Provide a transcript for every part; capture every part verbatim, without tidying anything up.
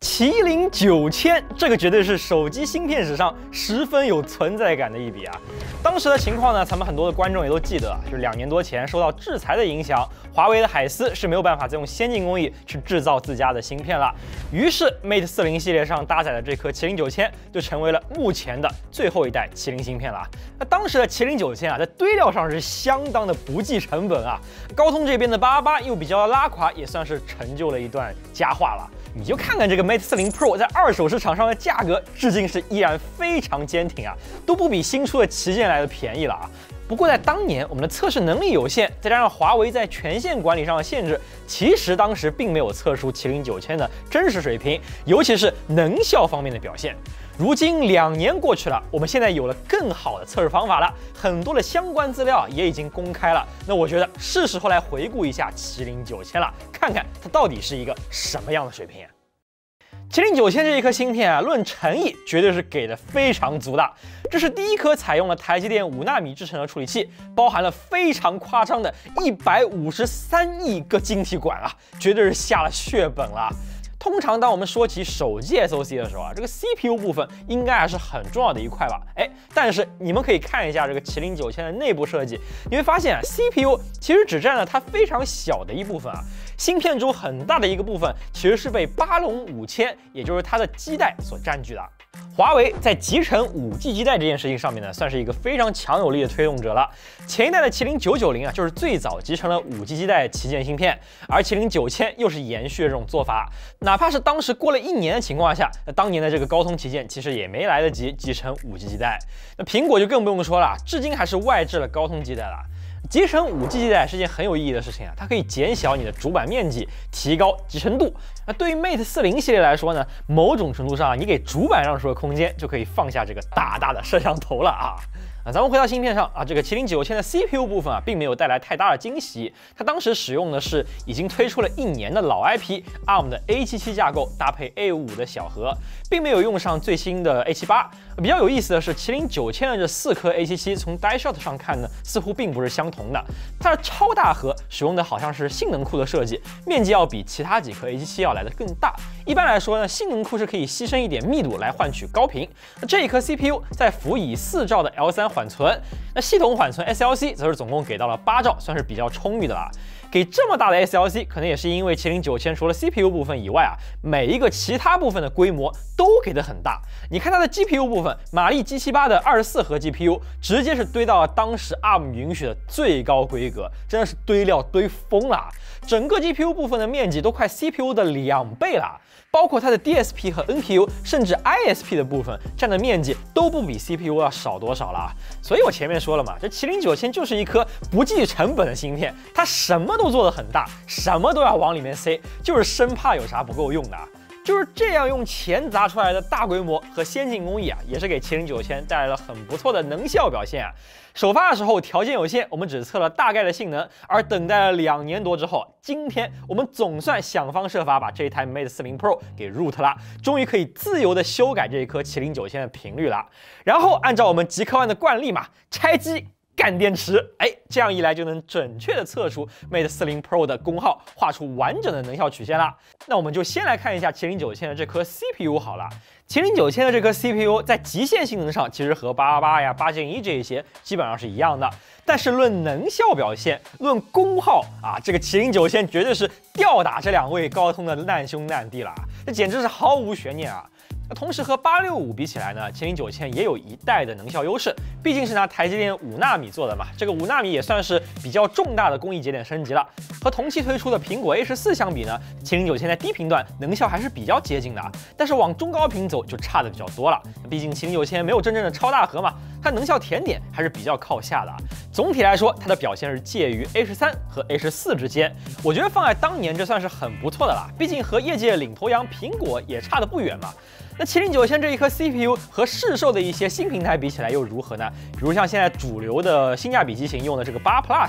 麒麟九千，这个绝对是手机芯片史上十分有存在感的一笔啊！当时的情况呢，咱们很多的观众也都记得，就是两年多前受到制裁的影响，华为的海思是没有办法再用先进工艺去制造自家的芯片了。于是 Mate 四零系列上搭载的这颗麒麟九千就成为了目前的最后一代麒麟芯片了。那当时的麒麟九千啊，在堆料上是相当的不计成本啊，高通这边的八八八又比较拉垮，也算是成就了一段佳话了。 你就看看这个 Mate 四零 Pro 在二手市场上的价格，至今是依然非常坚挺啊，都不比新出的旗舰来的便宜了啊。不过在当年，我们的测试能力有限，再加上华为在权限管理上的限制，其实当时并没有测出麒麟九千的真实水平，尤其是能效方面的表现。 如今两年过去了，我们现在有了更好的测试方法了，很多的相关资料也已经公开了。那我觉得是时候来回顾一下麒麟九千了，看看它到底是一个什么样的水平。麒麟九千这一颗芯片啊，论诚意绝对是给的非常足的。这是第一颗采用了台积电五纳米制程的处理器，包含了非常夸张的一百五十三亿个晶体管啊，绝对是下了血本了。 通常，当我们说起手机 S O C 的时候啊，这个 C P U 部分应该还是很重要的一块吧？哎，但是你们可以看一下这个麒麟九千的内部设计，你会发现啊 ，C P U 其实只占了它非常小的一部分啊，芯片中很大的一个部分其实是被巴龙五千，也就是它的基带所占据的。 华为在集成 五 G 基带这件事情上面呢，算是一个非常强有力的推动者了。前一代的麒麟九九零啊，就是最早集成了 五 G 基带旗舰芯片，而麒麟九千又是延续了这种做法。哪怕是当时过了一年的情况下，那当年的这个高通旗舰其实也没来得及集成 五 G 基带。那苹果就更不用说了，至今还是外置了高通基带了。 集成 五 G 基带是件很有意义的事情啊，它可以减小你的主板面积，提高集成度。那对于 Mate 四零系列来说呢，某种程度上啊，你给主板让出的空间，就可以放下这个大大的摄像头了啊。 啊，咱们回到芯片上啊，这个麒麟九千的 C P U 部分啊，并没有带来太大的惊喜。它当时使用的是已经推出了一年的老 I P A R M 的 A 七七 架构，搭配 A 五五的小核，并没有用上最新的 A 七八。比较有意思的是，麒麟九千的这四颗 A 七七，从 Die Shot 上看呢，似乎并不是相同的。它的超大核使用的好像是性能库的设计，面积要比其他几颗 A 七七要来的更大。一般来说呢，性能库是可以牺牲一点密度来换取高频。那这一颗 C P U 在辅以四兆的 L 三 缓存，那系统缓存 S L C 则是总共给到了八兆，算是比较充裕的啦。给这么大的 S L C， 可能也是因为麒麟九千除了 C P U 部分以外啊，每一个其他部分的规模都给的很大。你看它的 G P U 部分，马力 G 七八的二十四核 G P U， 直接是堆到了当时 A R M 允许的最高规格，真的是堆料堆疯了。整个 G P U 部分的面积都快 C P U 的两倍了。 包括它的 D S P 和 N P U， 甚至 I S P 的部分占的面积都不比 C P U 要少多少了。所以我前面说了嘛，这麒麟九千就是一颗不计成本的芯片，它什么都做得很大，什么都要往里面塞，就是生怕有啥不够用的。 就是这样用钱砸出来的大规模和先进工艺啊，也是给麒麟九千带来了很不错的能效表现啊。首发的时候条件有限，我们只测了大概的性能，而等待了两年多之后，今天我们总算想方设法把这一台 Mate 四零 Pro 给 root 了，终于可以自由的修改这一颗麒麟九千的频率了。然后按照我们极客万的惯例嘛，拆机。 干电池，哎，这样一来就能准确的测出 Mate 四零 Pro 的功耗，画出完整的能效曲线啦。那我们就先来看一下麒麟九千的这颗 C P U 好了。麒麟九千的这颗 C P U 在极限性能上其实和八八八呀、八剑一这一些基本上是一样的，但是论能效表现、论功耗啊，这个麒麟九千绝对是吊打这两位高通的难兄难弟了，这简直是毫无悬念啊！ 同时和八六五比起来呢，麒麟九千也有一代的能效优势，毕竟是拿台积电五纳米做的嘛，这个五纳米也算是比较重大的工艺节点升级了。和同期推出的苹果 A 十四相比呢，麒麟九千在低频段能效还是比较接近的，但是往中高频走就差的比较多了。毕竟麒麟九千没有真正的超大核嘛，它能效甜点还是比较靠下的。总体来说，它的表现是介于 A 十三和 A 十四之间，我觉得放在当年这算是很不错的啦。毕竟和业界领头羊苹果也差得不远嘛。 那麒麟九千这一颗 C P U 和市售的一些新平台比起来又如何呢？比如像现在主流的性价比机型用的这个八 Plus，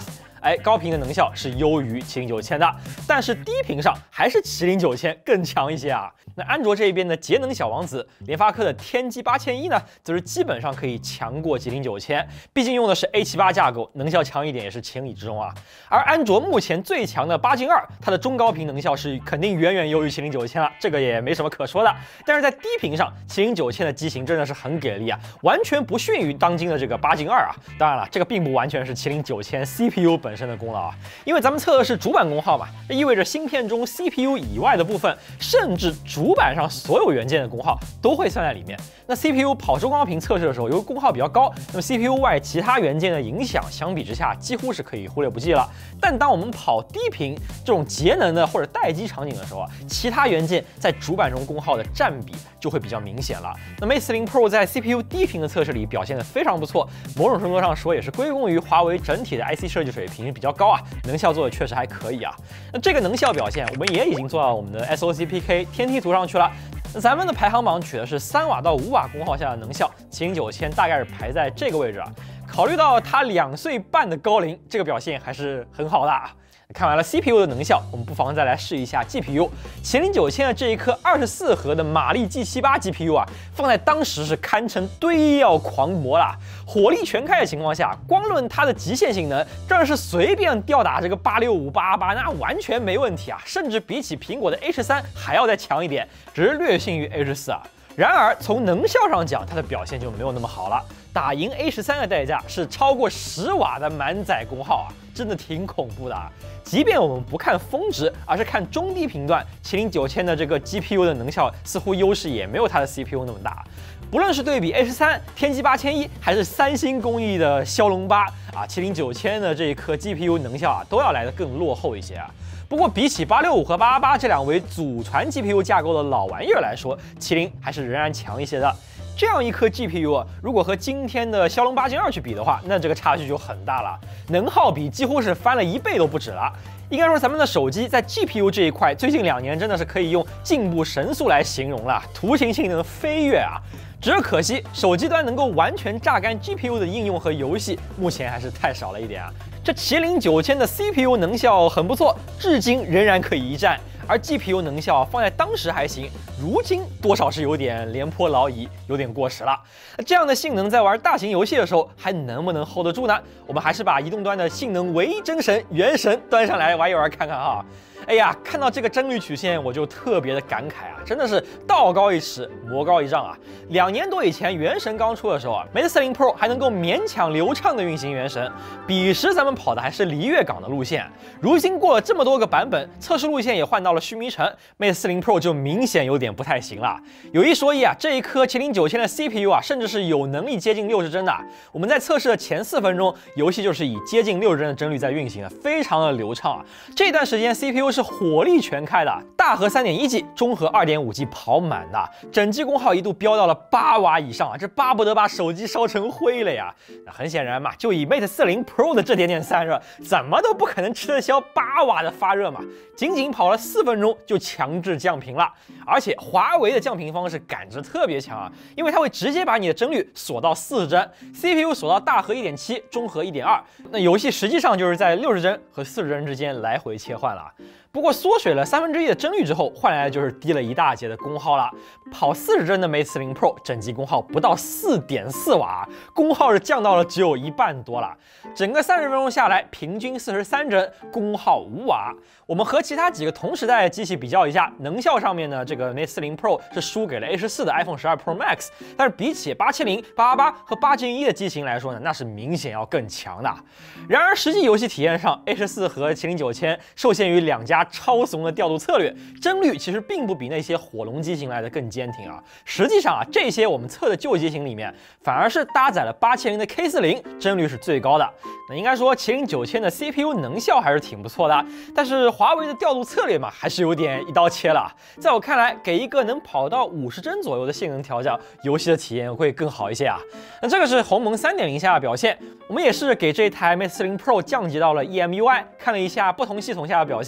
哎，高频的能效是优于麒麟九千的，但是低频上还是麒麟九千更强一些啊。那安卓这一边的节能小王子，联发科的天玑八千一呢，则是基本上可以强过麒麟九千，毕竟用的是 A 七八架构，能效强一点也是情理之中啊。而安卓目前最强的八 Gen 二，它的中高频能效是肯定远远优于麒麟九千了，这个也没什么可说的。但是在低频上，麒麟九千的机型真的是很给力啊，完全不逊于当今的这个八 Gen 二啊。当然了，这个并不完全是麒麟九千 C P U 本身的功劳啊，因为咱们测的是主板功耗嘛，这意味着芯片中 C P U 以外的部分，甚至主板上所有元件的功耗都会算在里面。那 C P U 跑中高频测试的时候，由于功耗比较高，那么 C P U 外其他元件的影响相比之下几乎是可以忽略不计了。但当我们跑低频这种节能的或者待机场景的时候啊，其他元件在主板中功耗的占比就会比较明显了。那 Mate 四零 Pro 在 C P U 低频的测试里表现得非常不错，某种程度上说也是归功于华为整体的 I C 设计水平比较高啊，能效做的确实还可以啊。那这个能效表现，我们也已经做到我们的 S O C P K 天梯图上去了。那咱们的排行榜取的是三瓦到五瓦功耗下的能效，麒麟九千大概是排在这个位置啊。考虑到它两岁半的高龄，这个表现还是很好的啊。看完了 C P U 的能效，我们不妨再来试一下 G P U。麒麟九千的这一颗二十四核的马力 G 七八 G P U 啊，放在当时是堪称堆要狂魔啦。火力全开的情况下，光论它的极限性能，这是随便吊打这个八六五、八二八，那完全没问题啊，甚至比起苹果的 A 十三还要再强一点，只是略逊于 A 十四啊。然而从能效上讲，它的表现就没有那么好了。打赢 A 十三的代价是超过十瓦的满载功耗啊，真的挺恐怖的啊！即便我们不看峰值，而是看中低频段，麒麟九千的这个 G P U 的能效似乎优势也没有它的 C P U 那么大。不论是对比 A 十三、天玑八千一，还是三星工艺的骁龙八啊，麒麟九千的这一颗 G P U 能效啊，都要来得更落后一些啊。不过比起八六五和八八八这两位祖传 G P U 架构的老玩意儿来说，麒麟还是仍然强一些的。这样一颗 G P U 啊，如果和今天的骁龙八 Gen 二去比的话，那这个差距就很大了，能耗比几乎是翻了一倍都不止了。应该说，咱们的手机在 G P U 这一块，最近两年真的是可以用进步神速来形容了，图形性能飞跃啊！只是可惜，手机端能够完全榨干 G P U 的应用和游戏，目前还是太少了一点啊。这麒麟九千的 C P U 能效很不错，至今仍然可以一战。而 G P U 能效放在当时还行，如今多少是有点廉颇老矣，有点过时了。这样的性能在玩大型游戏的时候还能不能 hold 得住呢？我们还是把移动端的性能唯一真神原神端上来玩一玩看看哈。哎呀，看到这个帧率曲线，我就特别的感慨啊，真的是道高一尺，魔高一丈啊！两年多以前，原神刚出的时候啊 ，Mate 四零 Pro 还能够勉强流畅的运行原神，彼时咱们跑的还是璃月港的路线。如今过了这么多个版本，测试路线也换到了须弥城 ，Mate 四零 Pro 就明显有点不太行了。有一说一啊，这一颗麒麟九千的 C P U 啊，甚至是有能力接近六十帧的。我们在测试的前四分钟，游戏就是以接近六十帧的帧率在运行的，非常的流畅啊。这段时间 C P U 是火力全开的，大核 三点一 G， 中核 二点五 G 跑满的，整机功耗一度飙到了八瓦以上啊，这巴不得把手机烧成灰了呀！那很显然嘛，就以 Mate 四零 Pro 的这点点散热，怎么都不可能吃得消八瓦的发热嘛，仅仅跑了四分钟就强制降频了。而且华为的降频方式感知特别强啊，因为它会直接把你的帧率锁到四十帧 ，C P U 锁到大核 一点七，中核 一点二，那游戏实际上就是在六十帧和四十帧之间来回切换了。不过缩水了三分之一的帧率之后，换来的就是低了一大截的功耗了。跑四十帧的 Mate 四零 Pro 整机功耗不到 四点四瓦，功耗是降到了只有一半多了。整个三十分钟下来，平均四十三帧，功耗五瓦。我们和其他几个同时代的机器比较一下，能效上面呢，这个 Mate 四零 Pro 是输给了 A 十四的 iPhone 十二 Pro Max， 但是比起八七零、八八八和八 Gen 一的机型来说呢，那是明显要更强的。然而实际游戏体验上 ，A 十四和麒麟九千受限于两家超怂的调度策略，帧率其实并不比那些火龙机型来的更坚挺啊。实际上啊，这些我们测的旧机型里面，反而是搭载了八七零的 K 四零，帧率是最高的。那应该说麒麟九千的 C P U 能效还是挺不错的，但是华为的调度策略嘛，还是有点一刀切了。在我看来，给一个能跑到五十帧左右的性能调教，游戏的体验会更好一些啊。那这个是鸿蒙 三点零 下的表现，我们也是给这台 Mate 四零 Pro 降级到了 E M U I， 看了一下不同系统下的表现。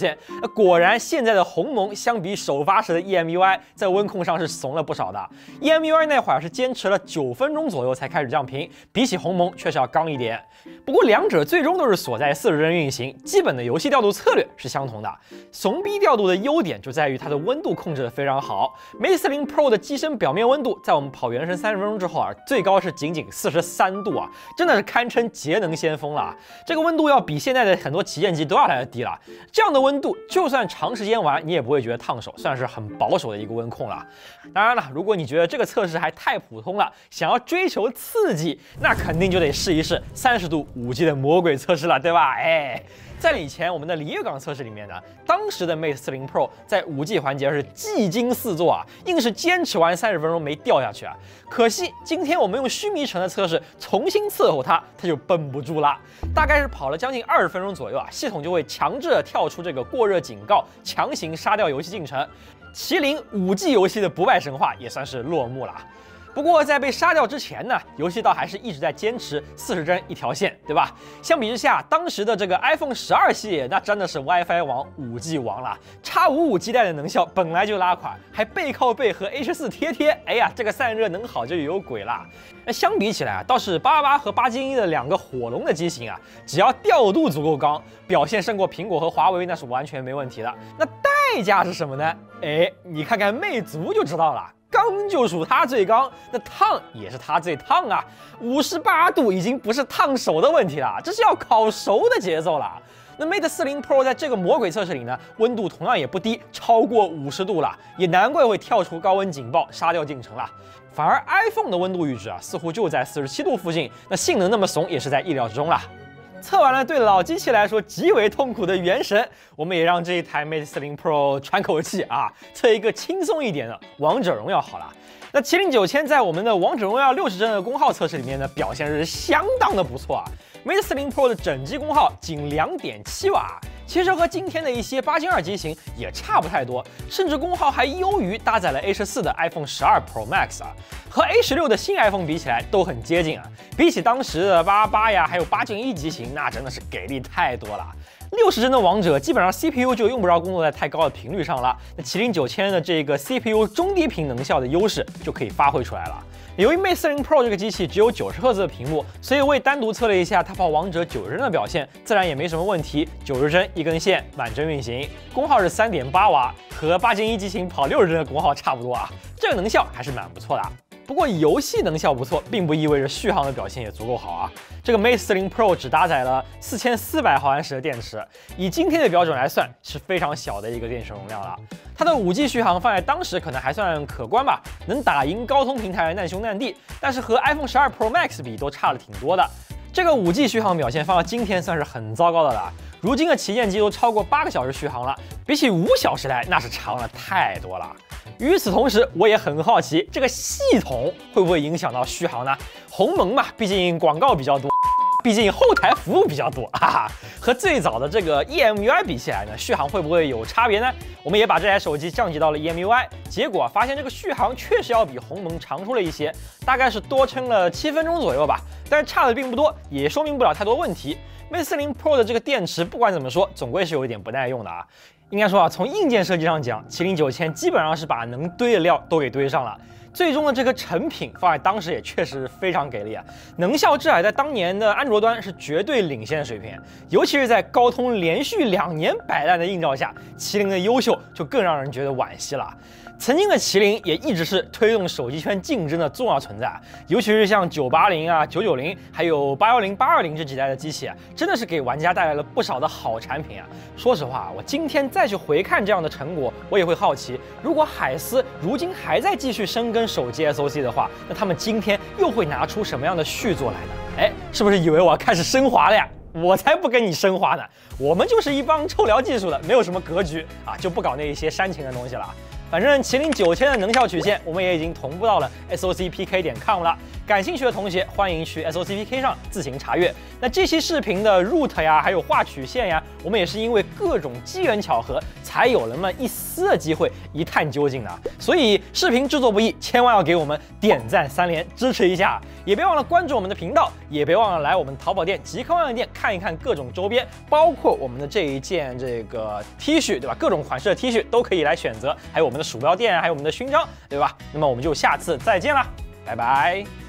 那果然，现在的鸿蒙相比首发时的 E M U I， 在温控上是怂了不少的。E M U I 那会儿是坚持了九分钟左右才开始降频，比起鸿蒙确实要刚一点。不过两者最终都是锁在四十帧运行，基本的游戏调度策略是相同的。怂逼调度的优点就在于它的温度控制的非常好。Mate 四零 Pro 的机身表面温度在我们跑原神三十分钟之后啊，最高是仅仅四十三度啊，真的是堪称节能先锋了。这个温度要比现在的很多旗舰机都要来的低了。这样的温度，就算长时间玩，你也不会觉得烫手，算是很保守的一个温控了。当然了，如果你觉得这个测试还太普通了，想要追求刺激，那肯定就得试一试三十度五 G 的魔鬼测试了，对吧？哎。在以前我们的璃月港测试里面呢，当时的 Mate 四零 Pro 在五 G 环节是技惊四座啊，硬是坚持完三十分钟没掉下去啊。可惜今天我们用须弥城的测试重新伺候它，它就绷不住了。大概是跑了将近二十分钟左右啊，系统就会强制跳出这个过热警告，强行杀掉游戏进程。麒麟五 G 游戏的不败神话也算是落幕了。不过在被杀掉之前呢，游戏倒还是一直在坚持四十帧一条线，对吧？相比之下，当时的这个 iPhone 十二系列那真的是 WiFi 王、五 G 王了。X 五五基带的能效本来就拉垮，还背靠背和 H 四贴贴，哎呀，这个散热能好就有鬼了。那相比起来啊，倒是八八八和八歼一的两个火龙的机型啊，只要调度足够高，表现胜过苹果和华为那是完全没问题的。那代价是什么呢？哎，你看看魅族就知道了。刚就属它最刚，那烫也是它最烫啊！五十八度已经不是烫手的问题了，这是要烤熟的节奏了。那 Mate 四零 Pro 在这个魔鬼测试里呢，温度同样也不低，超过五十度了，也难怪会跳出高温警报，杀掉进程了。反而 iPhone 的温度阈值啊，似乎就在四十七度附近，那性能那么怂也是在意料之中了。测完了对老机器来说极为痛苦的原神，我们也让这一台 Mate 四零 Pro 喘口气啊，测一个轻松一点的王者荣耀好了。那麒麟九千在我们的王者荣耀六十帧的功耗测试里面呢，表现是相当的不错啊。Mate 四零 Pro 的整机功耗仅 两点七瓦。其实和今天的一些八歼二机型也差不太多，甚至功耗还优于搭载了 A 十四的 iPhone 十二 Pro Max 啊，和 A 十六的新 iPhone 比起来都很接近啊。比起当时的八八八呀，还有八歼一机型，那真的是给力太多了。六十帧的王者基本上 C P U 就用不着工作在太高的频率上了，那麒麟九千的这个 C P U 中低频能效的优势就可以发挥出来了。由于 Mate 四零 Pro 这个机器只有九十赫兹的屏幕，所以我也单独测了一下它跑王者九十帧的表现，自然也没什么问题。九十帧一根线，满帧运行，功耗是 三点八瓦，和八歼一机型跑六十帧的功耗差不多啊，这个能效还是蛮不错的。不过游戏能效不错，并不意味着续航的表现也足够好啊。这个 Mate 四零 Pro 只搭载了四千四百毫安时的电池，以今天的标准来算，是非常小的一个电池容量了。它的 五 G 续航放在当时可能还算可观吧，能打赢高通平台难兄难弟，但是和 iPhone 十二 Pro Max 比都差了挺多的。这个 五 G 续航表现放到今天算是很糟糕的了。如今的旗舰机都超过八个小时续航了，比起五小时来，那是长了太多了。与此同时，我也很好奇，这个系统会不会影响到续航呢？鸿蒙嘛，毕竟广告比较多，毕竟后台服务比较多啊。和最早的这个 E M U I 比起来呢，续航会不会有差别呢？我们也把这台手机降级到了 E M U I， 结果发现这个续航确实要比鸿蒙长出了一些，大概是多撑了七分钟左右吧，但是差的并不多，也说明不了太多问题。Mate 四零 Pro 的这个电池，不管怎么说，总归是有一点不耐用的啊。应该说啊，从硬件设计上讲，麒麟九千基本上是把能堆的料都给堆上了。最终的这个成品放在当时也确实非常给力啊，能效至少在当年的安卓端是绝对领先的水平，尤其是在高通连续两年摆烂的映照下，麒麟的优秀就更让人觉得惋惜了。曾经的麒麟也一直是推动手机圈竞争的重要存在，尤其是像九八零啊、九九零，还有八幺零、八二零这几代的机器啊，真的是给玩家带来了不少的好产品啊。说实话，我今天再去回看这样的成果，我也会好奇，如果海思如今还在继续深耕手机 S O C 的话，那他们今天又会拿出什么样的续作来呢？哎，是不是以为我要开始升华了呀？我才不跟你升华呢，我们就是一帮臭聊技术的，没有什么格局啊，就不搞那一些煽情的东西了。 反正麒麟九千的能效曲线，我们也已经同步到了 S O C P K 点 com 了。感兴趣的同学，欢迎去 S O C P K 上自行查阅。那这期视频的 root 呀，还有画曲线呀，我们也是因为各种机缘巧合，才有了那么一丝的机会一探究竟的。所以视频制作不易，千万要给我们点赞三连支持一下，也别忘了关注我们的频道，也别忘了来我们淘宝店极客万店看一看各种周边，包括我们的这一件这个 T 恤，对吧？各种款式的 T 恤都可以来选择，还有我们的鼠标垫，还有我们的勋章，对吧？那么我们就下次再见啦，拜拜。